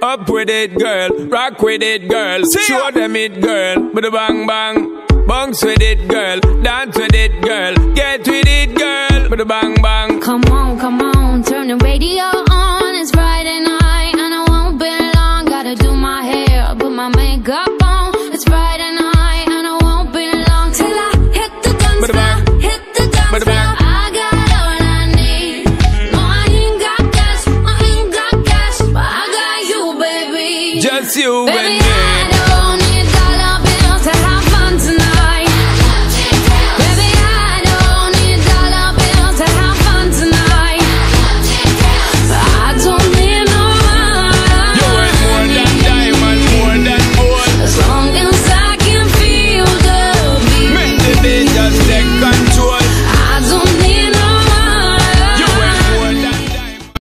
Up with it, girl. Rock with it, girl. Show them it, girl. With a bang bang. Bounce with it, girl. Dance with it, girl. Get with it, girl. With a bang bang.